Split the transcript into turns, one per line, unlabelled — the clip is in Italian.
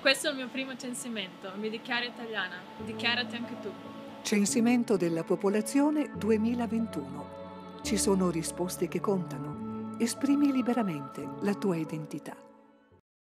Questo è il mio primo censimento, mi dichiaro italiana. Dichiarati anche tu.
Censimento della popolazione 2021. Ci sono risposte che contano. Esprimi liberamente la tua identità.